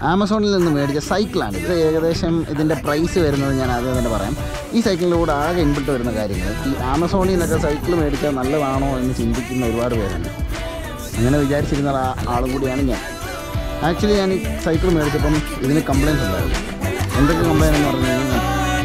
ആമസോണിൽ നിന്ന് മേടിച്ച സൈക്കിളാണ് ഇത്. ഏകദേശം ഇതിൻ്റെ പ്രൈസ് വരുന്നത് ഞാൻ ആദ്യം തന്നെ പറയാം. ഈ സൈക്കിളിൻ്റെ കൂടെ ആകെ ഇൻബിൾട്ട് വരുന്ന കാര്യങ്ങൾ, ഈ ആമസോണിൽ നിന്നൊക്കെ സൈക്കിൾ മേടിച്ചാൽ നല്ലതാണോ എന്ന് ചിന്തിക്കുന്ന ഒരുപാട് പേരുണ്ട്. അങ്ങനെ വിചാരിച്ചിരുന്ന ആളും കൂടിയാണ് ഞാൻ. ആക്ച്വലി ഞാൻ ഈ സൈക്കിൾ മേടിച്ചപ്പം ഇതിന് കംപ്ലയിൻസ് ഉണ്ടായിരുന്നു. എന്തൊക്കെ കംപ്ലയിൻ്റ് എന്ന് പറഞ്ഞു കഴിഞ്ഞാൽ,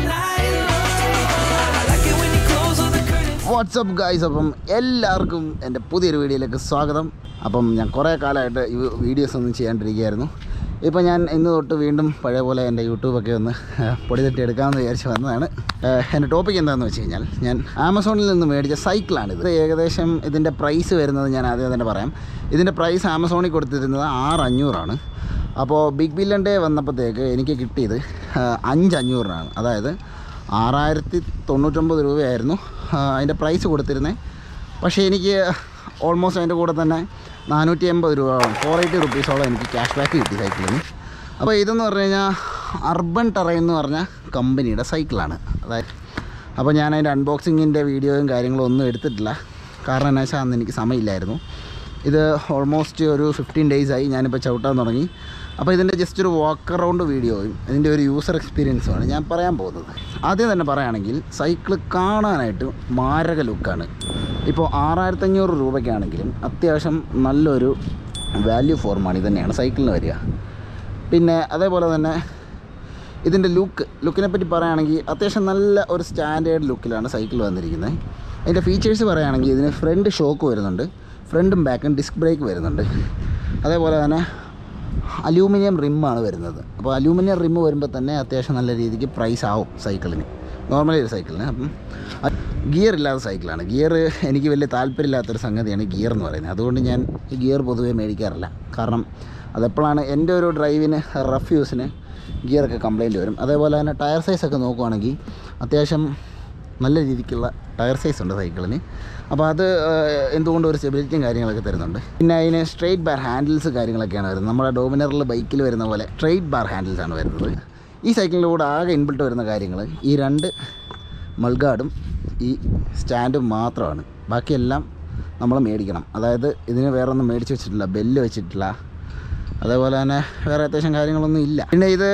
വാട്സപ്പ് ഗൈസ്, അപ്പം എല്ലാവർക്കും എൻ്റെ പുതിയൊരു വീഡിയോയിലേക്ക് സ്വാഗതം. അപ്പം ഞാൻ കുറേ കാലമായിട്ട് ഈ വീഡിയോസ് ഒന്നും ചെയ്യാണ്ടിരിക്കുകയായിരുന്നു. ഇപ്പോൾ ഞാൻ ഇന്ന് തൊട്ട് വീണ്ടും പഴയ പോലെ എൻ്റെ യൂട്യൂബൊക്കെ ഒന്ന് പൊടി തട്ടി എടുക്കാമെന്ന് വിചാരിച്ച് വന്നതാണ്. എൻ്റെ ടോപ്പിക് എന്താണെന്ന് വെച്ച് കഴിഞ്ഞാൽ, ഞാൻ ആമസോണിൽ നിന്ന് മേടിച്ച സൈക്കിളാണിത്. ഏകദേശം ഇതിൻ്റെ പ്രൈസ് വരുന്നത് ഞാൻ ആദ്യം തന്നെ പറയാം. ഇതിൻ്റെ പ്രൈസ് ആമസോണിൽ കൊടുത്തിരുന്നത് 6,500 അപ്പോൾ ബിഗ് ബില്യൺ ഡേ വന്നപ്പോഴത്തേക്ക് എനിക്ക് കിട്ടിയത് 5,500 അതായത് 6,099 രൂപയായിരുന്നു അതിൻ്റെ പ്രൈസ് കൊടുത്തിരുന്നത്. പക്ഷേ എനിക്ക് ഓൾമോസ്റ്റ് അതിൻ്റെ കൂടെ തന്നെ 480 രൂപ, 480 റുപ്പീസോളം എനിക്ക് ക്യാഷ് ബാക്ക് കിട്ടി സൈക്കിളിന്. അപ്പോൾ ഇതെന്ന് പറഞ്ഞു കഴിഞ്ഞാൽ അർബൻ ടെറൈൻ എന്ന് പറഞ്ഞ കമ്പനിയുടെ സൈക്കിളാണ്. അതായത് അപ്പോൾ ഞാൻ അതിൻ്റെ അൺബോക്സിങ്ങിൻ്റെ വീഡിയോയും കാര്യങ്ങളും ഒന്നും എടുത്തിട്ടില്ല. കാരണം എന്താ വെച്ചാൽ അന്ന് എനിക്ക് സമയമില്ലായിരുന്നു. ഇത് ഓൾമോസ്റ്റ് ഒരു 15 ഡേയ്സായി ഞാനിപ്പോൾ ചവിട്ടാൻ തുടങ്ങി. അപ്പോൾ ഇതിൻ്റെ ജസ്റ്റ് ഒരു വാക്ക് അറൗണ്ട് വീഡിയോയും ഇതിൻ്റെ ഒരു യൂസർ എക്സ്പീരിയൻസുമാണ് ഞാൻ പറയാൻ പോകുന്നത്. ആദ്യം തന്നെ പറയുകയാണെങ്കിൽ, സൈക്കിൾ കാണാനായിട്ട് മാരക ലുക്കാണ്. ഇപ്പോൾ 6,500 രൂപയ്ക്കാണെങ്കിലും അത്യാവശ്യം നല്ലൊരു വാല്യൂ ഫോർ മണി തന്നെയാണ് സൈക്കിളിന് വരിക. പിന്നെ അതേപോലെ തന്നെ ഇതിൻ്റെ ലുക്കിനെ പറ്റി പറയുകയാണെങ്കിൽ അത്യാവശ്യം നല്ല ഒരു സ്റ്റാൻഡേർഡ് ലുക്കിലാണ് സൈക്കിൾ വന്നിരിക്കുന്നത്. അതിൻ്റെ ഫീച്ചേഴ്സ് പറയുകയാണെങ്കിൽ ഇതിന് ഫ്രണ്ട് ഷോക്ക് വരുന്നുണ്ട്, ഫ്രണ്ടും ബാക്കും ഡിസ്ക് ബ്രേക്ക് വരുന്നുണ്ട്. അതേപോലെ തന്നെ അലൂമിനിയം റിമ്മാണ് വരുന്നത്. അപ്പോൾ അലൂമിനിയം റിമ്മ് വരുമ്പോൾ തന്നെ അത്യാവശ്യം നല്ല രീതിക്ക് പ്രൈസ് ആവും സൈക്കിളിന്, നോർമലി ഒരു സൈക്കിളിന്. അപ്പം ഗിയർ ഇല്ലാത്ത സൈക്കിളാണ്. ഗിയർ എനിക്ക് വലിയ താല്പര്യമില്ലാത്തൊരു സംഗതിയാണ് ഗിയർ എന്ന് പറയുന്നത്. അതുകൊണ്ട് ഞാൻ ഗിയർ പൊതുവേ മേടിക്കാറില്ല. കാരണം അതെപ്പോഴാണ് എൻ്റെ ഒരു ഡ്രൈവിന് റഫ് യൂസിന് ഗിയറൊക്കെ കംപ്ലയിൻറ്റ് വരും. അതേപോലെ തന്നെ ടയർ സൈസൊക്കെ നോക്കുവാണെങ്കിൽ അത്യാവശ്യം നല്ല രീതിക്കുള്ള ടയർ സൈസ് ഉണ്ട് സൈക്കിളിന്. അപ്പോൾ അത് എന്തുകൊണ്ടും ഒരു സ്റ്റെബിലിറ്റിയും കാര്യങ്ങളൊക്കെ തരുന്നുണ്ട്. പിന്നെ അതിന് സ്ട്രെയിറ്റ് ബാർ ഹാൻഡിൽസ് കാര്യങ്ങളൊക്കെയാണ് വരുന്നത്. നമ്മുടെ ഡോമിനറിൽ ബൈക്കിൽ വരുന്ന പോലെ സ്ട്രെയിറ്റ് ബാർ ഹാൻഡിൽസാണ് വരുന്നത്. ഈ സൈക്കിളിൻ്റെ കൂടെ ആകെ ഇൻബിൾട്ട് വരുന്ന കാര്യങ്ങൾ ഈ 2 മൾഗാർഡും ഈ സ്റ്റാൻഡും മാത്രമാണ്. ബാക്കിയെല്ലാം നമ്മൾ മേടിക്കണം. അതായത് ഇതിന് വേറെ ഒന്നും മേടിച്ച് വെച്ചിട്ടില്ല, ബെല്ല് വെച്ചിട്ടില്ല. അതേപോലെ തന്നെ വേറെ അത്യാവശ്യം കാര്യങ്ങളൊന്നും ഇല്ല. പിന്നെ ഇത്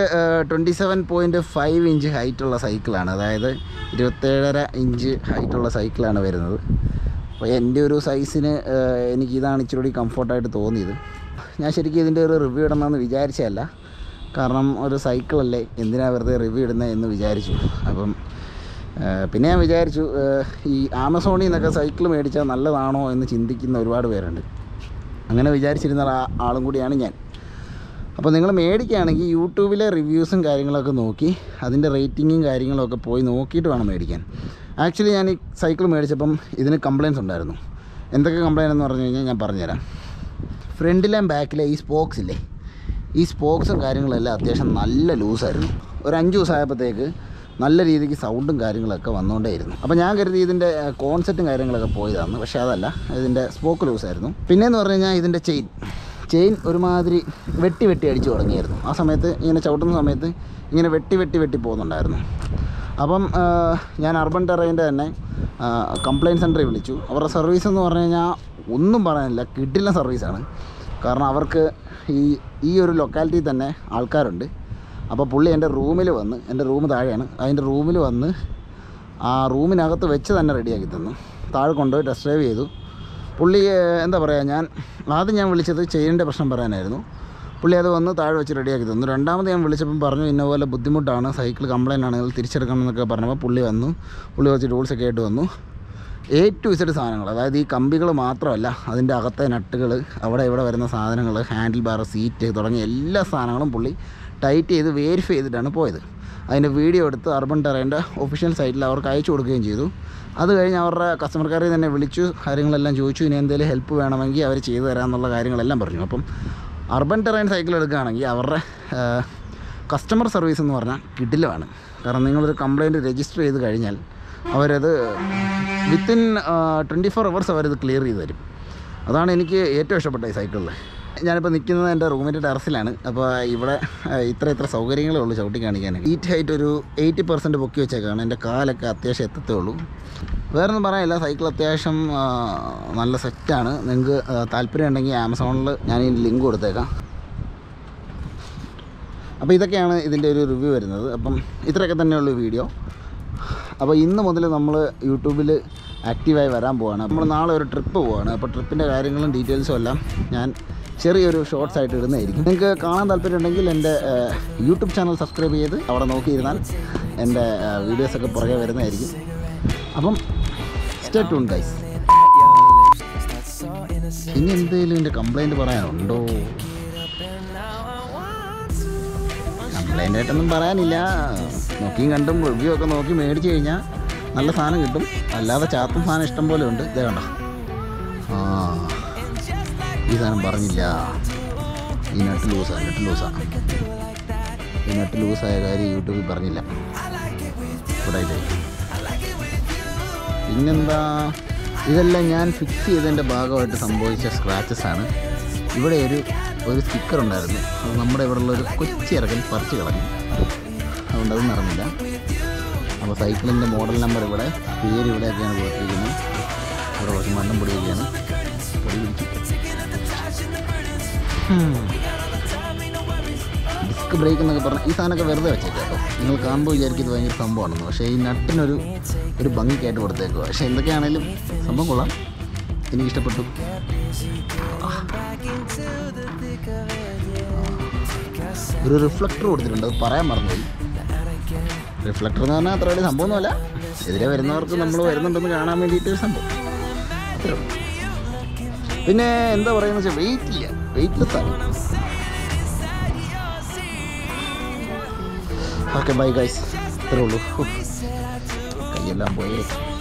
27.5 ഇഞ്ച് ഹൈറ്റുള്ള സൈക്കിളാണ്. അതായത് 27.5 ഇഞ്ച് ഹൈറ്റുള്ള സൈക്കിളാണ് വരുന്നത്. അപ്പോൾ എൻ്റെ ഒരു സൈസിന് എനിക്കിതാണ് ഇച്ചിരി കൂടി കംഫർട്ടായിട്ട് തോന്നിയത്. ഞാൻ ശരിക്കും ഇതിൻ്റെ ഒരു റിവ്യൂ ഇടണമെന്ന് വിചാരിച്ചതല്ല. കാരണം ഒരു സൈക്കിളല്ലേ, എന്തിനാണ് വെറുതെ റിവ്യൂ ഇടുന്നത് എന്ന് വിചാരിച്ചു. അപ്പം പിന്നെ ഞാൻ വിചാരിച്ചു, ഈ ആമസോണിൽ നിന്നൊക്കെ സൈക്കിൾ മേടിച്ചാൽ നല്ലതാണോ എന്ന് ചിന്തിക്കുന്ന ഒരുപാട് പേരുണ്ട്. അങ്ങനെ വിചാരിച്ചിരുന്ന ആളും കൂടിയാണ് ഞാൻ. അപ്പോൾ നിങ്ങൾ മേടിക്കുകയാണെങ്കിൽ യൂട്യൂബിലെ റിവ്യൂസും കാര്യങ്ങളൊക്കെ നോക്കി അതിൻ്റെ റേറ്റിങ്ങും കാര്യങ്ങളൊക്കെ പോയി നോക്കിയിട്ട് വേണം മേടിക്കാൻ. ആക്ച്വലി ഞാൻ ഈ സൈക്കിൾ മേടിച്ചപ്പം ഇതിന് കംപ്ലയിൻസ് ഉണ്ടായിരുന്നു. എന്തൊക്കെ കംപ്ലയിൻ്റ് എന്ന് പറഞ്ഞു കഴിഞ്ഞാൽ ഞാൻ പറഞ്ഞുതരാം. ഫ്രണ്ടിലെയും ബാക്കിലെ ഈ സ്പോക്സ് ഇല്ലേ, ഈ സ്പോക്സും കാര്യങ്ങളെല്ലാം അത്യാവശ്യം നല്ല ലൂസായിരുന്നു. ഒരു 5 ദിവസമായപ്പോഴത്തേക്ക് നല്ല രീതിക്ക് സൗണ്ടും കാര്യങ്ങളൊക്കെ വന്നുകൊണ്ടേയിരുന്നു. അപ്പോൾ ഞാൻ കരുതി ഇതിൻ്റെ കോൺസെപ്റ്റും കാര്യങ്ങളൊക്കെ പോയതാണ്. പക്ഷേ അതല്ല, ഇതിൻ്റെ സ്പോക്ക് ലൂസായിരുന്നു. പിന്നെയെന്ന് പറഞ്ഞു കഴിഞ്ഞാൽ ഇതിൻ്റെ ചെയിൻ ഒരുമാതിരി വെട്ടി അടിച്ചു തുടങ്ങിയായിരുന്നു. ആ സമയത്ത് ഇങ്ങനെ ചവിട്ടുന്ന സമയത്ത് ഇങ്ങനെ വെട്ടി പോകുന്നുണ്ടായിരുന്നു. അപ്പം ഞാൻ അർബൻ ടെറൈൻ്റെ തന്നെ കംപ്ലയിൻറ്റ് സെൻറ്ററിൽ വിളിച്ചു. അവരുടെ സർവീസ് എന്ന് പറഞ്ഞു കഴിഞ്ഞാൽ ഒന്നും പറയാനില്ല, കിടിലൻ സർവീസാണ്. കാരണം അവർക്ക് ഈ ഒരു ലൊക്കാലിറ്റിയിൽ തന്നെ ആൾക്കാരുണ്ട്. അപ്പോൾ പുള്ളി എൻ്റെ റൂമിൽ വന്ന്, എൻ്റെ റൂം താഴെയാണ്, അതിൻ്റെ റൂമിൽ വന്ന് ആ റൂമിനകത്ത് വെച്ച് തന്നെ റെഡിയാക്കി തന്നു. താഴെ കൊണ്ടുപോയി ടെസ്റ്റ് ഡ്രൈവ് ചെയ്തു. പുള്ളി എന്താ പറയുക, ആദ്യം ഞാൻ വിളിച്ചത് ചെയിനിൻ്റെ പ്രശ്നം പറയാനായിരുന്നു. പുള്ളി അത് വന്ന് താഴെ വെച്ച് റെഡിയാക്കി തന്നു. രണ്ടാമത് ഞാൻ വിളിച്ചപ്പം പറഞ്ഞു ഇന്നപോലെ ബുദ്ധിമുട്ടാണ്, സൈക്കിൾ കംപ്ലയിൻ്റ് ആണെങ്കിൽ തിരിച്ചെടുക്കണം എന്നൊക്കെ പറഞ്ഞപ്പോൾ പുള്ളി കുറച്ച് ടൂൾസൊക്കെ ആയിട്ട് വന്നു. A to Z സാധനങ്ങൾ, അതായത് ഈ കമ്പികൾ മാത്രമല്ല, അതിൻ്റെ അകത്തെ നട്ടുകൾ, അവിടെ ഇവിടെ വരുന്ന സാധനങ്ങൾ, ഹാൻഡിൽ ബാർ, സീറ്റ് തുടങ്ങിയ എല്ലാ സാധനങ്ങളും പുള്ളി ടൈറ്റ് ചെയ്ത് വെരിഫൈ ചെയ്തിട്ടാണ് പോയത്. അതിൻ്റെ വീഡിയോ എടുത്ത് അർബൻ ടെറൈൻ്റെ ഒഫീഷ്യൽ സൈറ്റിൽ അവർക്ക് അയച്ചു കൊടുക്കുകയും ചെയ്തു. അത് കഴിഞ്ഞ് അവരുടെ കസ്റ്റമർ കെയറിൽ തന്നെ വിളിച്ചു കാര്യങ്ങളെല്ലാം ചോദിച്ചു. ഇനി എന്തെങ്കിലും ഹെൽപ്പ് വേണമെങ്കിൽ അവർ ചെയ്തു തരാമെന്നുള്ള കാര്യങ്ങളെല്ലാം പറഞ്ഞു. അപ്പം അർബൻ ടെറൈൻ സൈക്കിൾ എടുക്കുകയാണെങ്കിൽ അവരുടെ കസ്റ്റമർ സർവീസ് എന്ന് പറഞ്ഞാൽ കിടിലമാണ്. കാരണം നിങ്ങളൊരു കംപ്ലയിൻറ്റ് രജിസ്റ്റർ ചെയ്ത് കഴിഞ്ഞാൽ അവരത് വിത്തിൻ 24 hours അവരത് ക്ലിയർ ചെയ്ത് തരും. അതാണ് എനിക്ക് ഏറ്റവും ഇഷ്ടപ്പെട്ട ഈ സൈക്കിളിൽ. ഞാനിപ്പോൾ നിൽക്കുന്നത് എൻ്റെ റൂമിൻ്റെ ടെറസിലാണ്. അപ്പോൾ ഇവിടെ ഇത്ര സൗകര്യങ്ങളേ ഉള്ളൂ ചവിട്ടി കാണിക്കാൻ. ഈറ്റ് ഹൈറ്റ് ഒരു 80% പൊക്കി വെച്ചേക്കാണ്. എൻ്റെ കാലൊക്കെ അത്യാവശ്യം എത്തത്തേ ഉള്ളൂ. വേറൊന്നും പറയാനില്ല, സൈക്കിൾ അത്യാവശ്യം നല്ല സെറ്റാണ്. നിങ്ങൾക്ക് താല്പര്യം ഉണ്ടെങ്കിൽ ആമസോണിൽ ഞാൻ ഈ ലിങ്ക് കൊടുത്തേക്കാം. അപ്പോൾ ഇതൊക്കെയാണ് ഇതിൻ്റെ ഒരു റിവ്യൂ വരുന്നത്. അപ്പം ഇത്രയൊക്കെ തന്നെയുള്ളൂ വീഡിയോ. അപ്പോൾ ഇന്ന് മുതൽ നമ്മൾ യൂട്യൂബിൽ ആക്റ്റീവായി വരാൻ പോവാണ്. നമ്മൾ നാളെ ഒരു ട്രിപ്പ് പോവാണ്. അപ്പോൾ ട്രിപ്പിൻ്റെ കാര്യങ്ങളും ഡീറ്റെയിൽസും എല്ലാം ഞാൻ ചെറിയൊരു ഷോർട്സ് ആയിട്ട് ഇടുന്നതായിരിക്കും. നിങ്ങൾക്ക് കാണാൻ താല്പര്യമുണ്ടെങ്കിൽ എൻ്റെ യൂട്യൂബ് ചാനൽ സബ്സ്ക്രൈബ് ചെയ്ത് അവിടെ നോക്കിയിരുന്നാൽ എൻ്റെ വീഡിയോസൊക്കെ പുറകെ വരുന്നതായിരിക്കും. അപ്പം സ്റ്റേ ട്യൂൺ ഗൈസ്. ഇനി എന്തെങ്കിലും എൻ്റെ കംപ്ലൈൻറ്റ് പറയാനുണ്ടോ? കംപ്ലൈൻ്റ് ആയിട്ടൊന്നും പറയാനില്ല. നോക്കിയും കണ്ടും റിവ്യൂ ഒക്കെ നോക്കി മേടിച്ച് കഴിഞ്ഞാൽ നല്ല സാധനം കിട്ടും. അല്ലാതെ ചാത്തും സാധനം ഇഷ്ടം പോലെ ഉണ്ട്. ഇതേ കണ്ടോ, ഈ സാധനം പറഞ്ഞില്ല. ഈ നട്ട് ലൂസായ കാര്യം യൂട്യൂബിൽ പറഞ്ഞില്ല. ഇവിടെ പിന്നെന്താ, ഇതെല്ലാം ഞാൻ ഫിക്സ് ചെയ്തതിൻ്റെ ഭാഗമായിട്ട് സംഭവിച്ച സ്ക്രാച്ചസ് ആണ്. ഇവിടെ ഒരു സ്റ്റിക്കർ ഉണ്ടായിരുന്നു. അത് നമ്മുടെ ഇവിടെയുള്ള ഒരു കൊച്ചി ഇറക്കൽ പറിച്ച് കളഞ്ഞു. അതുകൊണ്ട് അത് നടന്നില്ല. അപ്പോൾ സൈക്കിളിൻ്റെ മോഡൽ നമ്പർ ഇവിടെ, പേര് ഇവിടെയൊക്കെയാണ് കൊടുത്തിരിക്കുന്നത്. ഇവിടെ കുറച്ച് മണ്ണും പൊടിയൊക്കെയാണ്. പൊടി പിടിച്ചു. ഡിസ്ക് ബ്രേക്ക് എന്നൊക്കെ പറഞ്ഞാൽ ഈ സാധനമൊക്കെ വെറുതെ വെച്ചേക്കാം കേട്ടോ. നിങ്ങൾ കാണുമ്പോൾ വിചാരിക്കും ഇത് ഭയങ്കര സംഭവമാണെന്ന്. പക്ഷേ ഈ നട്ടിനൊരു ഭംഗിക്കായിട്ട് കൊടുത്തേക്കുക. പക്ഷേ എന്തൊക്കെയാണെങ്കിലും സംഭവം കൊള്ളാം, എനിക്കിഷ്ടപ്പെട്ടു. ഒരു റിഫ്ലക്ടർ കൊടുത്തിട്ടുണ്ട്, അത് പറയാൻ മറന്നുപോയി. റിഫ്ലക്ടർ എന്ന് പറഞ്ഞാൽ അത്ര വലിയ സംഭവമൊന്നുമല്ല. എതിരെ വരുന്നവർക്ക് നമ്മൾ വരുന്നുണ്ടെന്ന് കാണാൻ വേണ്ടിയിട്ടൊരു സംഭവം. പിന്നെ എന്താ പറയുക വെച്ചാൽ വെയിറ്റ്ലെസ് ആണ്. ഓക്കെ ബൈ ഗൈസ്, ഇത്രേ ഉള്ളൂ. കൈയെല്ലാം പോയേ.